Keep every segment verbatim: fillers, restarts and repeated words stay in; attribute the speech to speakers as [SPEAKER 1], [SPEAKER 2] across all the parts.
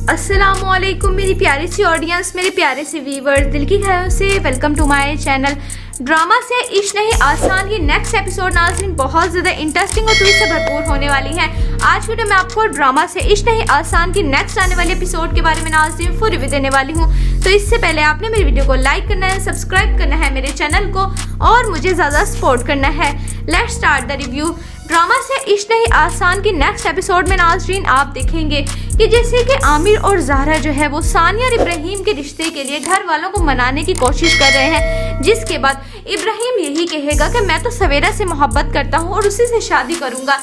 [SPEAKER 1] अस्सलामुअलैकुम मेरी प्यारी सी ऑडियंस, मेरे प्यारे से व्यूवर्स, दिल की गहराइयों से welcome to my channel. Drama से इश्क नहीं आसान की नेक्स्ट एपिसोड नाज़रीन बहुत ज़्यादा इंटरेस्टिंग और ट्विस्ट से भरपूर होने वाली है। आज वीडियो में आपको ड्रामा से इश्क नहीं आसान की नेक्स्ट आने वाले एपिसोड के बारे में नाज़रीन फुल रिव्यू देने वाली हूँ। तो इससे पहले आपने मेरी वीडियो को लाइक करना है, सब्सक्राइब करना है मेरे चैनल को और मुझे ज़्यादा सपोर्ट करना है। Let's start the review. Drama से इश्क नहीं आसान की नेक्स्ट एपिसोड में नाज़रीन आप देखेंगे कि जैसे कि आमिर और ज़हरा जो है वो सानिया और इब्राहिम के रिश्ते के लिए घर वालों को मनाने की कोशिश कर रहे हैं, जिसके बाद इब्राहिम यही कहेगा कि मैं तो सवेरा से मोहब्बत करता हूँ और उसी से शादी करूँगा।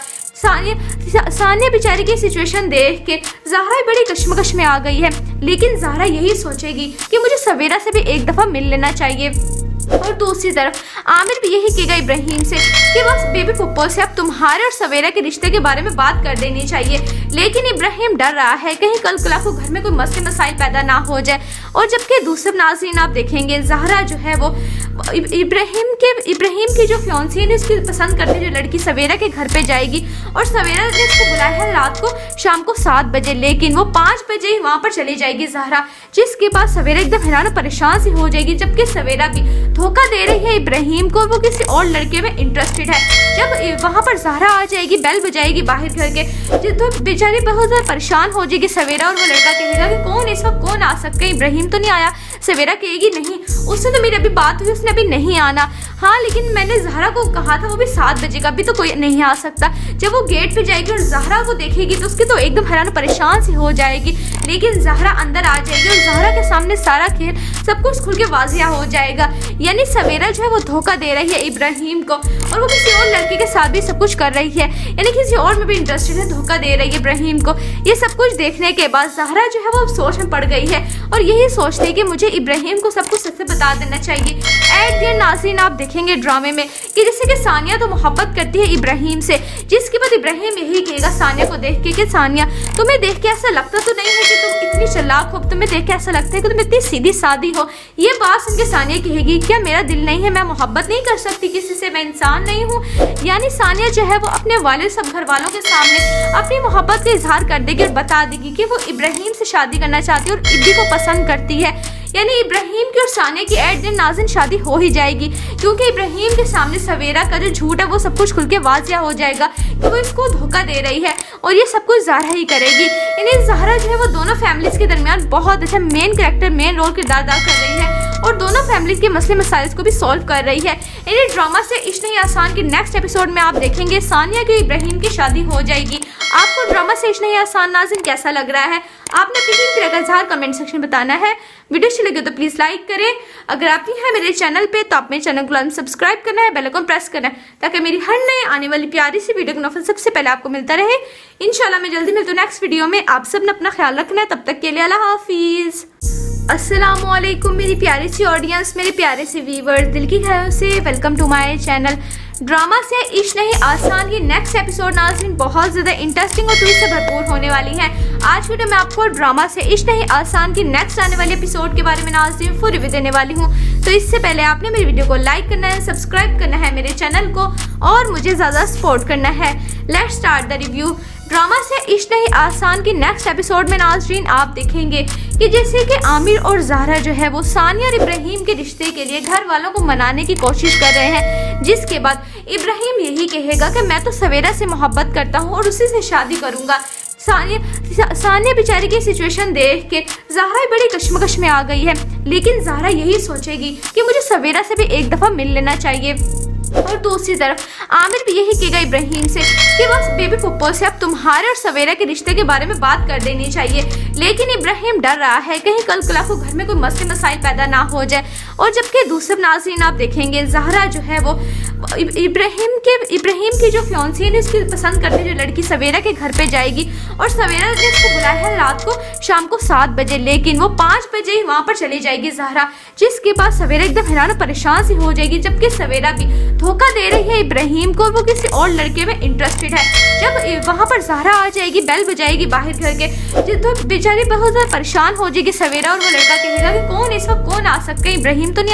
[SPEAKER 1] सानिया सानिया बेचारी की सिचुएशन देख के ज़हरा बड़ी कश्मकश में आ गई है, लेकिन ज़हरा यही सोचेगी कि मुझे सवेरा से भी एक दफ़ा मिल लेना चाहिए। और दूसरी तरफ आमिर भी यही कहेगा इब्राहिम से कि बस बेबी पुप्पो से अब तुम्हारे और सवेरा के रिश्ते के बारे में बात कर देनी चाहिए, लेकिन इब्राहिम डर रहा है कहीं कल कला को घर में कोई मसले मसाइल पैदा ना हो जाए। और जबकि दूसरे नाज़रीन आप देखेंगे ज़हरा जो है वो इब्राहिम के इब्राहिम की जो फियांसी है उसकी पसंद करते जो लड़की सवेरा के घर पे जाएगी और सवेरा ने उसको बुलाया है रात को शाम को सात बजे, लेकिन वो पाँच बजे ही वहाँ पर चली जाएगी ज़हरा, जिसके बाद सवेरा एकदम हैरान और परेशान सी हो जाएगी। जबकि सवेरा भी धोखा दे रही है इब्राहिम को, वो किसी और लड़के में इंटरेस्टेड है। जब वहाँ पर ज़हरा आ जाएगी, बेल बजाएगी बाहर घर के, तो बेचारी बहुत ज़्यादा परेशान हो जाएगी सवेरा और वो लड़का कहेगा कि कौन इस वक्त कौन आ सकता है, इब्राहिम तो नहीं आया। सवेरा कहेगी नहीं, उससे तो मेरी अभी बात हुई, उसने अभी नहीं आना। हाँ लेकिन मैंने ज़हरा को कहा था वो भी सात बजे का, भी तो कोई नहीं आ सकता। जब वो गेट पे जाएगी और ज़हरा को देखेगी तो उसकी तो एकदम हैरान परेशान सी हो जाएगी, लेकिन ज़हरा अंदर आ जाएगी और ज़हरा के सामने सारा खेल सब कुछ खुल के वाजिया हो जाएगा। यानी सवेरा जो है वो धोखा दे रही है इब्राहिम को और वो किसी और लड़के के साथ भी सब कुछ कर रही है, यानी किसी और में भी इंटरेस्टेड है, धोखा दे रही है इब्राहिम को। ये सब कुछ देखने के बाद ज़हरा जो है वो सोच में पड़ गई है और यही सोचती है कि मुझे इब्राहिम को सब कुछ सच से बता देना चाहिए। एट द एंड नाज़रीन आप देखेंगे ड्रामे में कि जैसे कि सानिया तो मोहब्बत करती है इब्राहिम से, जिसके बाद इब्राहिम यही कहेगा सानिया को देख के कि सानिया तुम्हें देख के ऐसा लगता तो नहीं है कि तुम इतनी चालाक हो, तुम्हें देख के ऐसा लगता है कि तुम इतनी सीधी सादी हो। ये बात सुन के सानिया कहेगी क्या मेरा दिल नहीं है, मैं मोहब्बत नहीं कर सकती किसी से, मैं इंसान नहीं हूँ। यानी सानिया जो है वो अपने वाले सब घर वालों के सामने अपनी मोहब्बत का इजहार कर देगी और बता देगी कि वो इब्राहिम से शादी करना चाहती है और इब्बी को पसंद करती है। यानी इब्राहिम की और सानिया की एट दिन नाज़रीन शादी हो ही जाएगी, क्योंकि इब्राहिम के सामने सवेरा का जो झूठ है वो सब कुछ खुल के वाजिया हो जाएगा कि वो इसको धोखा दे रही है और ये सब कुछ ज़हरा ही करेगी। यानी ज़हरा जो है वो दोनों फैमिलीज के दरमियान बहुत अच्छा मेन कैरेक्टर मेन रोल किरदार अदा कर रही है और दोनों फैमिलीज के मसले मसाइल को भी सॉल्व कर रही है। यानी ड्रामा से इश्क नहीं आसान की नेक्स्ट एपिसोड में आप देखेंगे सानिया की इब्राहिम की शादी हो जाएगी। आपको ड्रामा से इश्क नहीं आसान नाज़रीन कैसा लग रहा है? आपने अपनी कीमती राय का इज़हार कमेंट सेक्शन में बताना है। वीडियो अच्छी लगे तो प्लीज़ लाइक करें। अगर आप नहीं हैं मेरे चैनल पे तो आप मेरे चैनल को सब्सक्राइब करना है, बेल आइकन प्रेस करना है ताकि मेरी हर नई आने वाली प्यारी सी वीडियो का नोटिफिकेशन सबसे पहले आपको मिलता रहे। इंशाल्लाह मैं जल्दी मिलती हूँ नेक्स्ट वीडियो में। आप सब ने अपना ख्याल रखना है, तब तक के लिए अल्लाह हाफिज़। अस्सलामुअलैकुम मेरी प्यारी सी ऑडियंस, मेरे प्यारे से व्यूवर्स, दिल की गहराइयों से welcome to my channel. Drama से इश्क नहीं आसान की नेक्स्ट एपिसोड नाज़रीन बहुत ज़्यादा इंटरेस्टिंग और ट्विस्ट से भरपूर होने वाली है। आज वीडियो में आपको ड्रामा से इश्क नहीं आसान की नेक्स्ट आने वाले एपिसोड के बारे में नाज़रीन फुल रिव्यू देने वाली हूँ। तो इससे पहले आपने मेरी वीडियो को लाइक करना है, सब्सक्राइब करना है मेरे चैनल को और मुझे ज़्यादा सपोर्ट करना है। Let's start the review. Drama से इश्क नहीं आसान की नेक्स्ट एपिसोड में नाज़रीन आप देखेंगे कि जैसे कि आमिर और ज़हरा जो है वो सानिया और इब्राहिम के रिश्ते के लिए घर वालों को मनाने की कोशिश कर रहे हैं, जिसके बाद इब्राहिम यही कहेगा कि मैं तो सवेरा से मोहब्बत करता हूँ और उसी से शादी करूँगा। सानिया सानिया बेचारी की सिचुएशन देख के ज़हरा बड़ी कश्मकश में आ गई है, लेकिन ज़हरा यही सोचेगी कि मुझे सवेरा से भी एक दफ़ा मिल लेना चाहिए। और दूसरी तरफ आमिर भी यही कहेगा इब्राहिम से कि बस बेबी पुप्पो से अब तुम्हारे और सवेरा के रिश्ते के बारे में बात कर देनी चाहिए, लेकिन इब्राहिम डर रहा है कहीं कल कला को घर में कोई मसले मसाइल पैदा ना हो जाए। और जबकि दूसरे नाज़रीन आप देखेंगे ज़हरा जो है वो इब्राहिम के इब्राहिम की जो फियांसी है उसकी पसंद करते जो लड़की सवेरा के घर पे जाएगी और सवेरा ने उसको बुलाया है रात को शाम को सात बजे, लेकिन वो पाँच बजे ही वहाँ पर चली जाएगी ज़हरा, जिसके बाद सवेरा एकदम हैरान परेशान सी हो जाएगी। जबकि सवेरा भी धोखा दे रही है इब्राहिम को, वो किसी और लड़के में इंटरेस्टेड है। जब वहाँ पर ज़हरा आ जाएगी, बेल बजाएगी बाहर घर के, तो बेचारी बहुत ज़्यादा परेशान हो जाएगी सवेरा और वो लड़का कहेगा कि कौन इस वक्त कौन आ सकता है, इब्राहिम तो नहीं आया।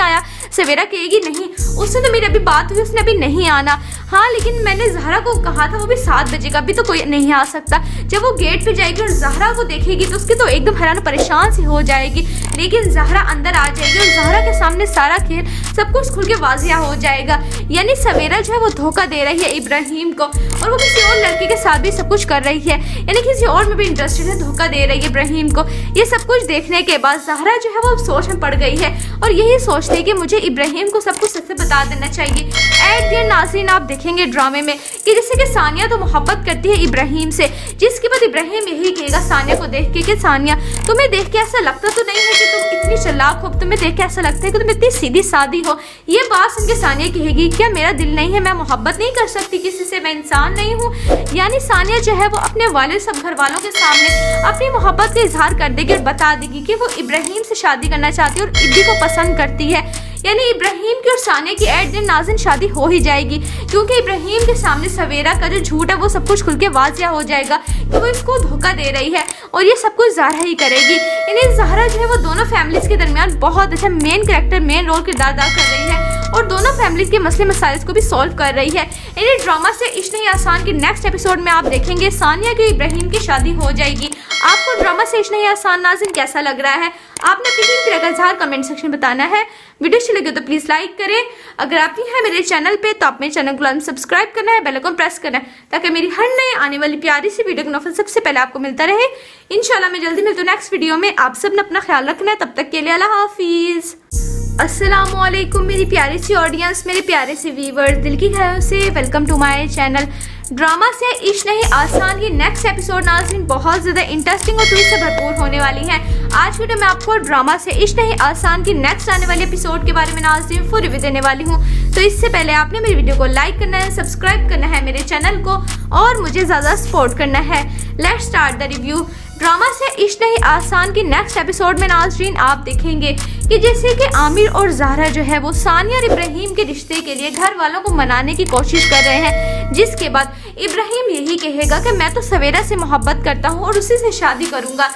[SPEAKER 1] सवेरा कहेगी नहीं उससे तो मेरी अभी बात हुई, उसने अभी नहीं आना। हाँ लेकिन मैंने ज़हरा को कहा था वो भी सात बजे का, अभी तो कोई नहीं आ सकता। जब वो गेट पे जाएगी और ज़हरा को देखेगी तो उसकी तो एकदम हैरान परेशान सी हो जाएगी। लेकिन ज़हरा अंदर आ जाएगी और ज़हरा के सामने सारा खेल सब कुछ खुल के वाजिया हो जाएगा। यानी सवेरा जो है वो धोखा दे रही है इब्राहिम को और वो किसी और लड़के के साथ भी सब कुछ कर रही है, यानी किसी और में भी इंटरेस्टेड है, धोखा दे रही है इब्राहिम को। ये सब कुछ देखने के बाद ज़हरा जो है वो अब सोच में पड़ गई है और यही सोचती है कि मुझे इब्राहिम को सब कुछ सच से बता देना चाहिए। एट द नाज़रीन आप देखेंगे ड्रामे में कि जैसे कि सानिया तो मोहब्बत करती है इब्राहिम से, जिसके बाद इब्राहिम यही कहेगा सानिया को देख के कि सानिया तुम्हें देख के ऐसा लगता तो नहीं है कि तुम इतनी चालाक हो, तुम्हें देख के ऐसा लगता है कि तुम इतनी सीधी सादी हो। ये बात सुन के सानिया कहेगी क्या मेरा दिल नहीं है, मैं मोहब्बत नहीं कर सकती किसी से, मैं इंसान नहीं हूँ। यानी सानिया जो है वो अपने वालिद सब घर वालों के सामने अपनी मोहब्बत का इजहार कर देगी और बता देगी कि वो इब्राहिम से शादी करना चाहती है और इब्बी को पसंद करती है। यानी इब्राहिम की और सानिया की एट दिन नाज़रीन शादी हो ही जाएगी, क्योंकि इब्राहिम के सामने सवेरा का जो झूठ है वो सब कुछ खुल के वाजिया हो जाएगा कि वो इसको धोखा दे रही है और ये सब कुछ ज़हरा ही करेगी। यानी ज़हरा जो है वो दोनों फैमिलीज के दरमियान बहुत अच्छा मेन कैरेक्टर मेन रोल किरदार अदा कर रही है और दोनों फैमिलीज के मसले मसाइल को भी सॉल्व कर रही है। यानी ड्रामा से इश्क नहीं आसान के नेक्स्ट एपिसोड में आप देखेंगे सानिया की इब्राहिम की शादी हो जाएगी। आपको ड्रामा से इश्क नहीं आसान नाज़रीन कैसा लग रहा है? आपने अपनी कीमती राय का कमेंट सेक्शन में बताना है। वीडियो अच्छी लगे तो प्लीज लाइक करें। अगर आप नहीं है मेरे चैनल पे तो आप मेरे चैनल को सब्सक्राइब करना है, बेल आइकन प्रेस करना है ताकि मेरी हर नई आने वाली प्यारी सी वीडियो का नोटिफिकेशन सबसे पहले आपको मिलता रहे। इंशाल्लाह मैं जल्दी मिलती हूँ नेक्स्ट वीडियो में। आप सब ने अपना ख्याल रखना है, तब तक के लिए अल्लाह हाफिज। अस्सलामुअलैकुम मेरी प्यारी सी ऑडियंस, मेरे प्यारे से व्यूअर्स, दिल की गहराइयों से welcome to my channel. Drama से इश्क नहीं आसान ये नेक्स्ट एपिसोड नाज़रीन बहुत ज़्यादा इंटरेस्टिंग और ट्विस्ट से भरपूर होने वाली है। आज वीडियो में आपको ड्रामा से इश्क नहीं आसान की नेक्स्ट आने वाले एपिसोड के बारे में नाज़रीन फुल रिव्यू देने वाली हूँ। तो इससे पहले आपने मेरी वीडियो को लाइक करना है, सब्सक्राइब करना है मेरे चैनल को और मुझे ज़्यादा सपोर्ट करना है। Let's start the review. Drama से इश्क नहीं आसान की नेक्स्ट एपिसोड में नाज़रीन आप देखेंगे कि जैसे कि आमिर और ज़हरा जो है वो सानिया और इब्राहिम के रिश्ते के लिए घर वालों को मनाने की कोशिश कर रहे हैं, जिसके बाद इब्राहिम यही कहेगा कि मैं तो सवेरा से मोहब्बत करता हूँ और उसी से शादी करूँगा।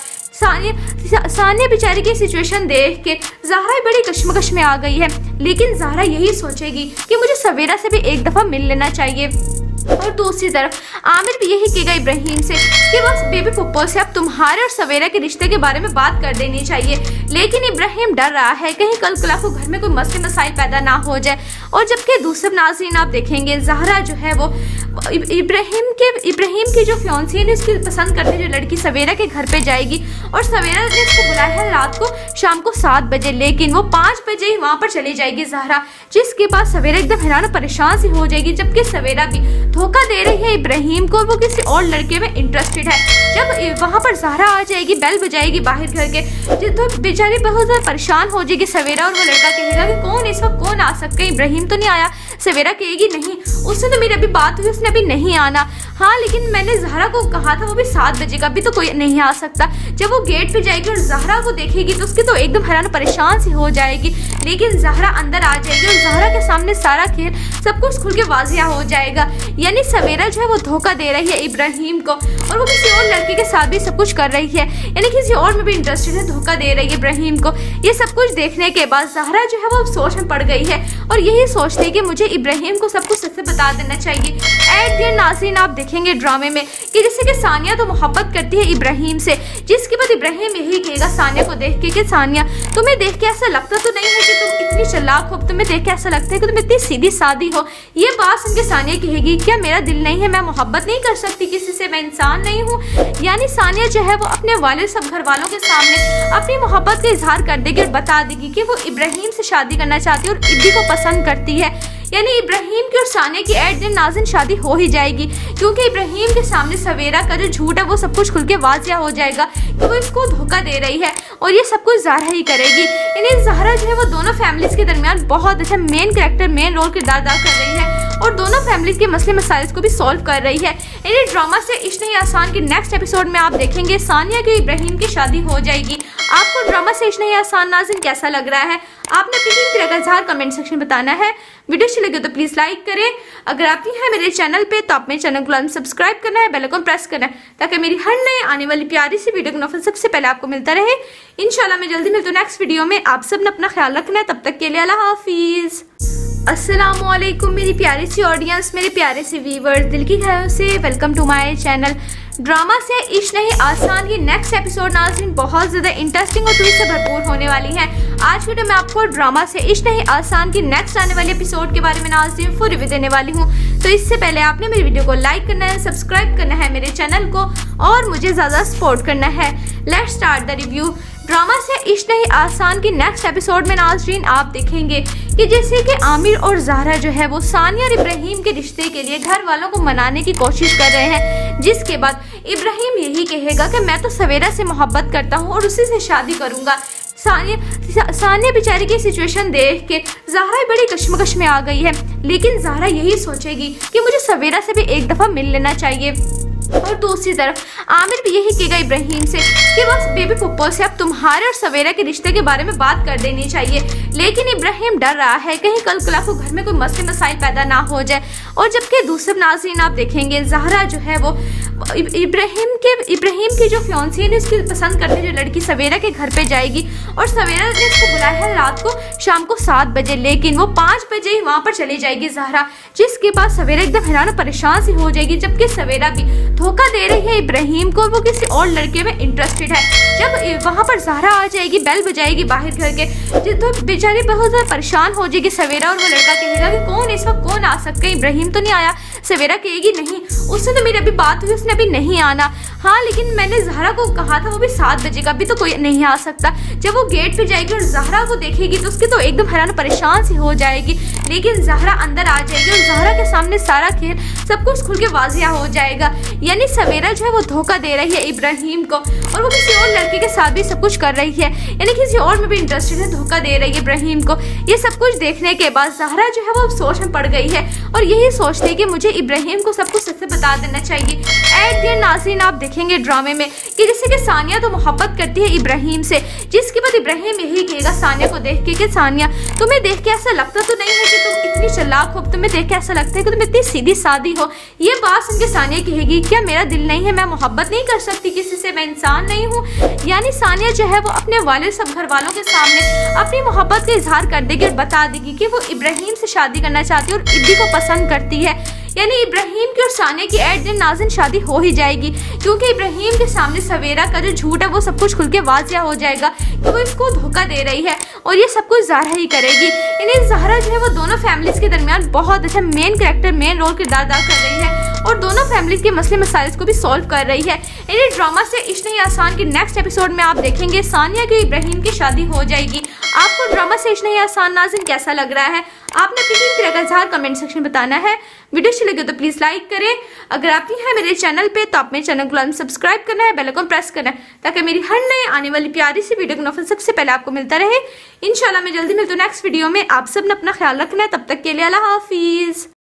[SPEAKER 1] सानिया सानिया बेचारी की सिचुएशन देख के ज़हरा बड़ी कश्मकश में आ गई है, लेकिन ज़हरा यही सोचेगी कि मुझे सवेरा से भी एक दफ़ा मिल लेना चाहिए। और दूसरी तरफ आमिर भी यही कहेगा इब्राहिम से कि बस बेबी पुप्पो से अब तुम्हारे और सवेरा के रिश्ते के बारे में बात कर देनी चाहिए। लेकिन इब्राहिम डर रहा है कहीं कल कला को घर में कोई मसले मसाइल पैदा ना हो जाए। और जबकि दूसरे नाज़रीन आप देखेंगे ज़हरा जो है वो इब्राहिम के इब्राहिम की जो फियांसी है उसकी पसंद करते जो लड़की सवेरा के घर पे जाएगी और सवेरा ने उसको बुलाया है रात को शाम को सात बजे, लेकिन वो पाँच बजे ही वहाँ पर चली जाएगी ज़हरा, जिसके बाद सवेरा एकदम हैरान परेशान सी हो जाएगी। जबकि सवेरा भी धोखा दे रही है इब्राहिम को, वो किसी और लड़के में इंटरेस्टेड है। जब वहाँ पर ज़हरा आ जाएगी, बेल बजाएगी बाहर घर के, तो बेचारी बहुत ज़्यादा परेशान हो जाएगी सवेरा और वो लड़का कहेगा कि कौन इस वक्त कौन आ सकता है, इब्राहिम तो नहीं आया। सवेरा कहेगी नहीं उससे तो मेरी अभी बात हुई, उसने अभी नहीं आना। हाँ लेकिन मैंने ज़हरा को कहा था वो भी सात बजे का, अभी तो कोई नहीं आ सकता। जब वो गेट पे जाएगी और ज़हरा को देखेगी तो उसकी तो एकदम हैरान परेशान सी हो जाएगी। लेकिन ज़हरा अंदर आ जाएगी और ज़हरा के सामने सारा खेल सब कुछ खुल के वाजिया हो जाएगा। यानी सवेरा जो है वो धोखा दे रही है इब्राहिम को और वो किसी और लड़के के साथ भी सब कुछ कर रही है, यानी किसी और में भी इंटरेस्टेड है, धोखा दे रही है इब्राहिम को। ये सब कुछ देखने के बाद ज़हरा जो है वो सोच में पड़ गई है और यही सोचती है कि मुझे इब्राहिम को सब कुछ सच से बता देना चाहिए। एट द नाज़रीन आप देखेंगे ड्रामे में कि जैसे कि सानिया तो मोहब्बत करती है इब्राहिम से, जिसके बाद इब्राहिम यही कहेगा सानिया को देख के कि सानिया तुम्हें देख के ऐसा लगता तो नहीं है कि तुम इतनी चालाक हो, तुम्हें देख के ऐसा लगता है कि तुम इतनी सीधी सादी हो। ये बात सुन के सानिया कहेगी क्या मेरा दिल नहीं है, मैं मोहब्बत नहीं कर सकती किसी से, मैं इंसान नहीं हूँ। यानी सानिया जो है वो अपने वालिद सब घर वालों के सामने अपनी मोहब्बत का इजहार कर देगी और बता देगी कि वो इब्राहिम से शादी करना चाहती है और इब्बी को पसंद करती है। यानी इब्राहिम की और सानिया की एट दिन नाज़रीन शादी हो ही जाएगी, क्योंकि इब्राहिम के सामने सवेरा का जो झूठ है वो सब कुछ खुल के वाजिया हो जाएगा कि वो इसको धोखा दे रही है और ये सब कुछ ज़हरा ही करेगी। यानी ज़हरा जो है वो दोनों फैमिलीज के दरमियान बहुत अच्छा मेन कैरेक्टर मेन रोल किरदार अदा कर रही है और दोनों फैमिलीज के मसले मसाइल को भी सॉल्व कर रही है। यानी ड्रामा से इश्क नहीं आसान के नेक्स्ट एपिसोड में आप देखेंगे सानिया की इब्राहिम की शादी हो जाएगी। आपको ड्रामा से इश्क नहीं आसान नाज़रीन कैसा लग रहा है? आपने अपनी कीमती राय का कमेंट सेक्शन में बताना है। वीडियो अच्छी लगे तो प्लीज लाइक करें। अगर आप नहीं है मेरे चैनल पे तो आप मेरे चैनल को सब्सक्राइब करना है, बेल आइकन प्रेस करना है ताकि मेरी हर नई आने वाली प्यारी सी वीडियो का नोटिफिकेशन सबसे पहले आपको मिलता रहे। इंशाल्लाह मैं जल्दी मिलती हूँ नेक्स्ट वीडियो में। आप सब ने अपना ख्याल रखना है, तब तक के लिए अल्लाह हाफिज। अस्सलामुअलैकुम मेरी प्यारी सी ऑडियंस, मेरे प्यारे से व्यूअर्स, दिल की गहराइयों से welcome to my channel. Drama से इश्क नहीं आसान की नेक्स्ट एपिसोड नाज़रीन बहुत ज़्यादा इंटरेस्टिंग और ट्विस्ट से भरपूर होने वाली है। आज वीडियो में आपको ड्रामा से इश्क नहीं आसान की नेक्स्ट आने वाले एपिसोड के बारे में नाज़रीन फुल रिव्यू देने वाली हूँ। तो इससे पहले आपने मेरी वीडियो को लाइक करना है, सब्सक्राइब करना है मेरे चैनल को और मुझे ज़्यादा सपोर्ट करना है। Let's start the review. Drama से इश्क नहीं आसान की नेक्स्ट एपिसोड में नाज़रीन आप देखेंगे कि जैसे कि आमिर और ज़हरा जो है वो सानिया और इब्राहिम के रिश्ते के लिए घर वालों को मनाने की कोशिश कर रहे हैं, जिसके बाद इब्राहिम यही कहेगा कि मैं तो सवेरा से मोहब्बत करता हूँ और उसी से शादी करूँगा। सानिया सानिया बेचारी की सिचुएशन देख के ज़हरा बड़ी कश्मकश में आ गई है, लेकिन ज़हरा यही सोचेगी कि मुझे सवेरा से भी एक दफ़ा मिल लेना चाहिए। और दूसरी तरफ आमिर भी यही कहेगा इब्राहिम से कि बस बेबी पुप्पो से अब तुम्हारे और सवेरा के रिश्ते के बारे में बात कर देनी चाहिए। लेकिन इब्राहिम डर रहा है कहीं कल कल को घर में कोई मसले मसाइल पैदा ना हो जाए। और जबकि दूसरे नाज़रीन आप देखेंगे ज़हरा जो है वो इब्राहिम के इब्राहिम की जो फियांसी है उसकी पसंद करने जो लड़की सवेरा के घर पे जाएगी और सवेरा ने उसको बुलाया है रात को शाम को सात बजे, लेकिन वो पाँच बजे ही वहाँ पर चली जाएगी ज़हरा, जिसके बाद सवेरा एकदम हैरान और परेशान सी हो जाएगी। जबकि सवेरा भी धोखा दे रही है इब्राहिम को, वो किसी और लड़के में इंटरेस्टेड है। जब वहाँ पर ज़हरा आ जाएगी, बेल बजाएगी बाहर घर के, तो बेचारी बहुत ज़्यादा परेशान हो जाएगी सवेरा और वो लड़का कहेगा कि कौन इस वक्त कौन आ सकता है, इब्राहिम तो नहीं आया। सवेरा कहेगी नहीं, उससे तो मेरी अभी बात हुई, उसने अभी नहीं आना। हाँ लेकिन मैंने ज़हरा को कहा था वो भी सात बजे का, अभी तो कोई नहीं आ सकता। जब वो गेट पे जाएगी और ज़हरा को देखेगी तो उसकी तो एकदम हैरान परेशान सी हो जाएगी। लेकिन ज़हरा अंदर आ जाएगी और ज़हरा के सामने सारा खेल सब कुछ खुल के वाजिया हो जाएगा। यानी सवेरा जो है वो धोखा दे रही है इब्राहिम को और वो किसी और लड़के के साथ भी सब कुछ कर रही है, यानी किसी और में भी इंटरेस्टेड है, धोखा दे रही है इब्राहिम को। ये सब कुछ देखने के बाद ज़हरा जो है वो सोच में पड़ गई है और यही सोचती है कि मुझे इब्राहिम को सब कुछ सच से बता देना चाहिए। एट द नाज़रीन आप देखेंगे ड्रामे में कि जैसे कि सानिया तो मोहब्बत करती है इब्राहिम से, जिसके बाद इब्राहिम यही कहेगा सानिया को देख के कि सानिया तुम्हें देख के ऐसा लगता तो नहीं है कि तुम इतनी चालाक हो, तुम्हें देख के ऐसा लगता है कि तुम इतनी सीधी सादी हो। ये बात सुन के सानिया कहेगी क्या मेरा दिल नहीं है, मैं मोहब्बत नहीं कर सकती किसी से, मैं इंसान नहीं हूँ। यानी सानिया जो है वो अपने वालिद सब घर वालों के सामने अपनी मोहब्बत का इजहार कर देगी और बता देगी कि वो इब्राहिम से शादी करना चाहती है और इब्बी को पसंद करती है। यानी इब्राहिम की और सानिया की एट दिन नाज़रीन शादी हो ही जाएगी, क्योंकि इब्राहिम के सामने सवेरा का जो झूठ है वो सब कुछ खुल के वाजिया हो जाएगा कि वो इसको धोखा दे रही है और ये सब कुछ ज़हरा ही करेगी। यानी ज़हरा जो है वो दोनों फैमिलीज के दरमियान बहुत अच्छा मेन कैरेक्टर मेन रोल किरदार अदा कर रही है और दोनों फैमिलीज के मसले मसाइल को भी सॉल्व कर रही है। यानी ड्रामा से इश्क नहीं आसान की नेक्स्ट एपिसोड में आप देखेंगे सानिया की इब्राहिम की शादी हो जाएगी। आपको ड्रामा से इश्क नहीं आसान नाज़रीन कैसा लग रहा है? आपने अपनी कीमती राय का इज़हार कमेंट सेक्शन में बताना है। वीडियो अच्छी लगे तो प्लीज़ लाइक करें। अगर आप नहीं है मेरे चैनल पे तो आप मेरे चैनल को सब्सक्राइब करना है, बेल आइकन प्रेस करना है ताकि मेरी हर नई आने वाली प्यारी सी वीडियो का नोटिफिकेशन सबसे पहले आपको मिलता रहे। इंशाल्लाह मैं जल्दी मिलती हूँ नेक्स्ट वीडियो में। आप सब ने अपना ख्याल रखना है, तब तक के लिए अल्लाह हाफिज़।